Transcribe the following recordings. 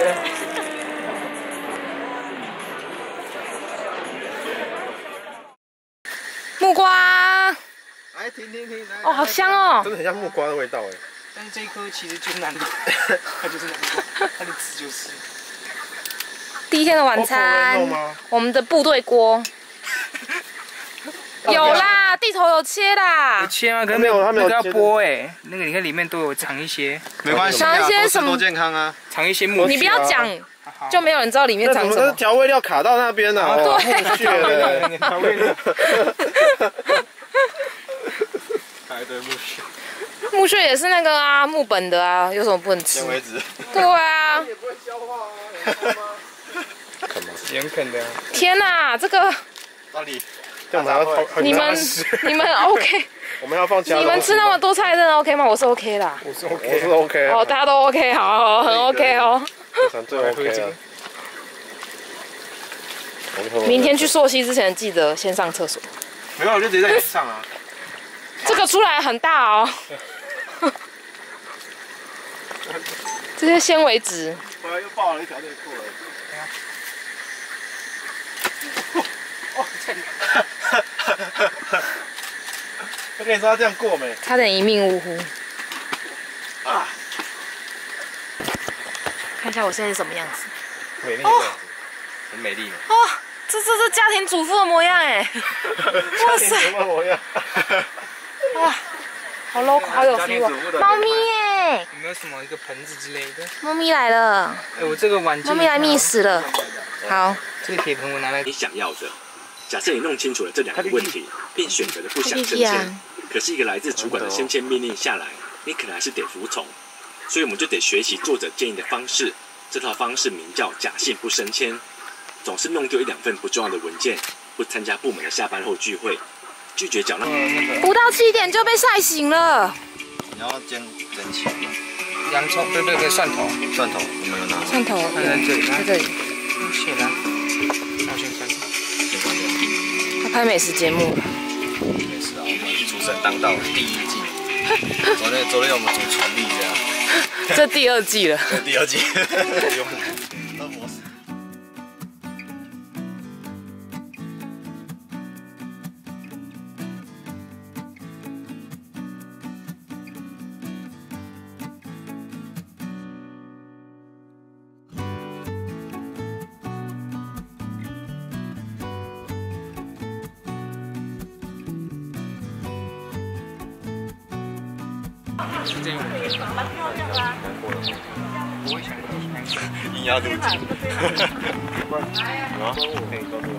了。 木瓜， 来停！ 哦，好香哦！ 真的很像木瓜的味道哎。 但是这一颗其实就是南瓜，它就是南瓜，它的籽就是。 第一天的晚餐，我们的部队锅。有啦，地头有切啦。 有切吗？可是没有，它没有要剥哎。那个你看里面都有藏一些， 没关系， 藏一些什么？ 多健康啊！ 藏一些木屑。 你不要讲，就没有人知道里面藏什么。 调味料卡到那边了， 对， 木屑的调味料。 一堆木屑。 木屑也是那个啊，木本的啊，有什么不能吃？ 纤维质。 对啊。 也不会消化啊， 啃吗？盐啃的。 天哪，这个。 到底。这样子你们 OK？ 我们要放你们吃那么多菜真的 OK 吗？我是 OK 啦。 我是 OK。 哦，大家都 OK， 好，很 OK 哦。 最 OK 了。 明天去溯溪之前记得先上厕所。 没有，我就直接在里面上啊。 这个出来很大哦。这些纤维质。 回来又爆了一条内裤了。我跟你说他这样过没？ 差点一命呜呼。 啊！ 看一下我现在是什么样子。 美丽的样子，很美丽。 哦，这家庭主妇的模样哎！哇塞！ 什么模样？ 哇，好 low， 好有 feel 啊！猫咪耶！ 有没有什么一个盆子之类的？ 猫咪来了。 哎，我这个碗。 猫咪来觅食了。好， 这个铁盆我拿来。 你想要的。假设你弄清楚了这两个问题，并选择了不想升迁，可是一个来自主管的升迁命令下来，你可能还是得服从。所以我们就得学习作者建议的方式，这套方式名叫假性不升迁。总是弄丢1-2份不重要的文件，不参加部门的下班后聚会，拒绝缴纳。 不到7点就被晒醒了。 你要煎人情吗？ 洋葱，对，蒜头， 我们有拿。 蒜头在这里， 在这里。 写了，那先关。 他拍美食节目了。 美食啊，我们厨神当道第1季。昨天我们煮传力这样。 这第2季了。 第2季。 是这样。我想硬压肚子。啊？可以高度。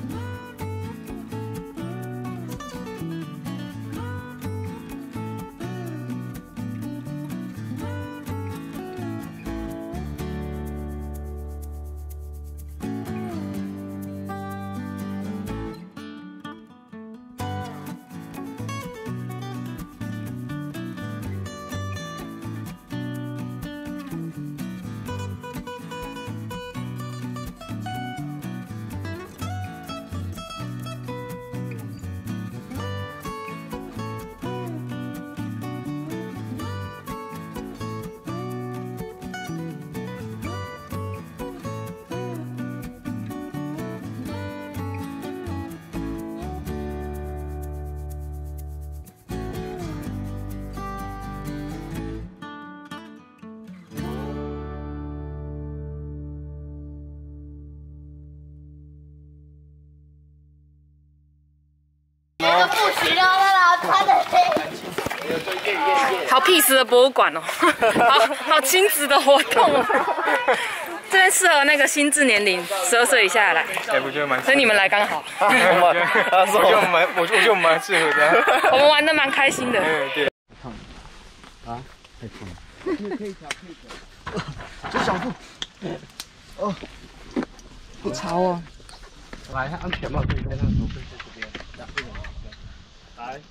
好 peace 的博物馆哦，好亲子的活动哦。这边适合那个心智年龄12岁以下来。 哎，我觉得蛮。 所以你们来刚好。 我觉得我们蛮适合的。 我们玩的蛮开心的。 对。 啊，太痛了。可以调。这小腹。哦。 好潮哦。 来，安全帽可以戴上，手可以在这边。来。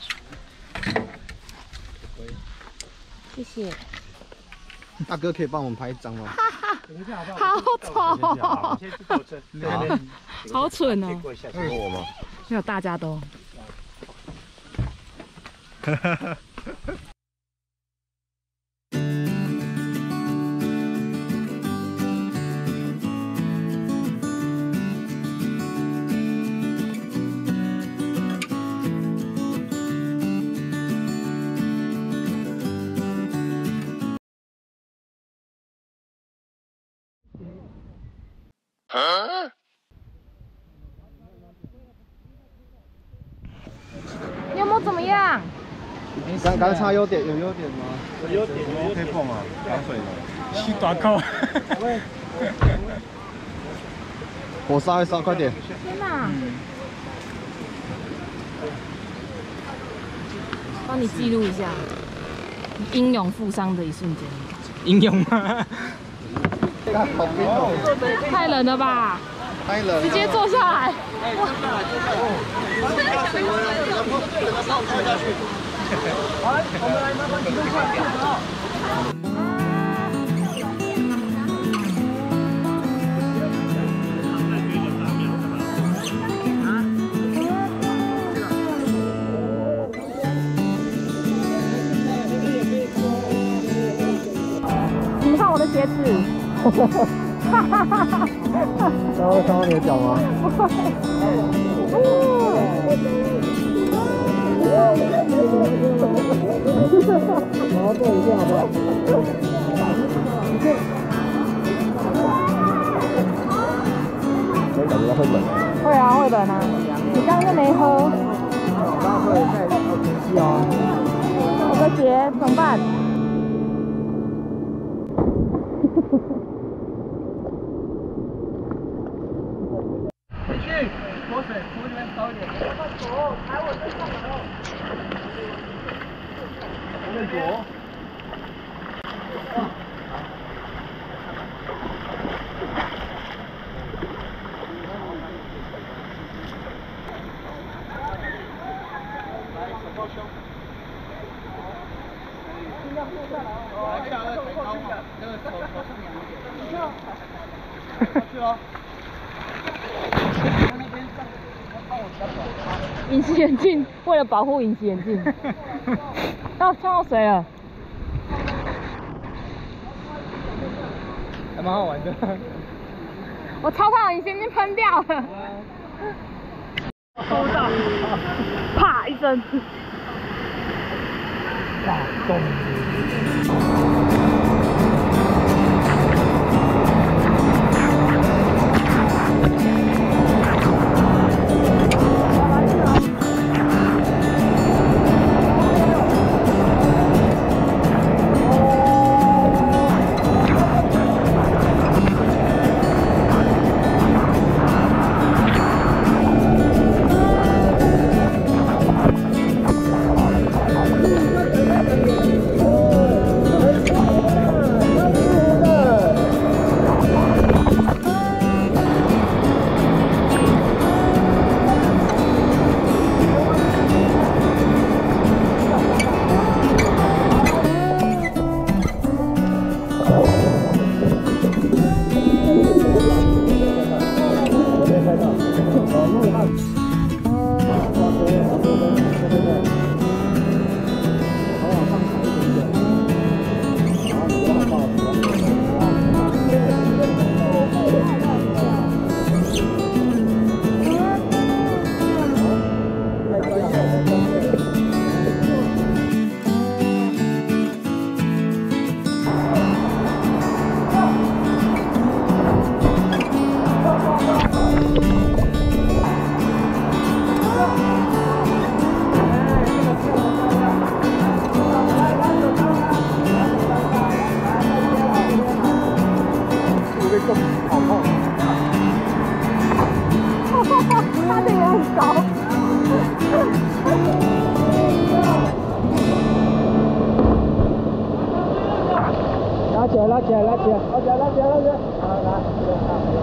谢谢。 大哥可以帮我们拍一张吗？ 好丑，好蠢哦！ 是我吗？ 没有，大家都。 你有没有怎么样？ 刚才有优点吗？有优点，可以碰啊，防水的。 去短扣。 火烧一烧，快点！ 天哪！帮你记录一下英勇负伤的一瞬间。 英勇吗？ 好冰哦！ 太冷了吧！ 太冷了。 直接坐下来。 好，我们来麻烦启动下来啊。 你们看我的鞋子。 然后看到你的脚吗？然后坐一下好不好？我感觉到会冷。 会啊，会冷啊。你刚刚又没喝。 刚刚会在天气哦。 我的鞋怎么办？ 回去，脱水，脱这边高一点。慢走，踩我身上来哦。后面走。尽量坐下来哦。来下来，抬高嘛，那个头上仰一点。过去哦。 隐形眼镜，为了保护隐形眼镜。哦，呛到水了。 还蛮好玩的。 我超怕隐形眼镜喷掉了。收到，啪一声。 大动。 他这个很高。 拉起来，拉起来，拉起来，拉起来，拉起来，拉起来！来，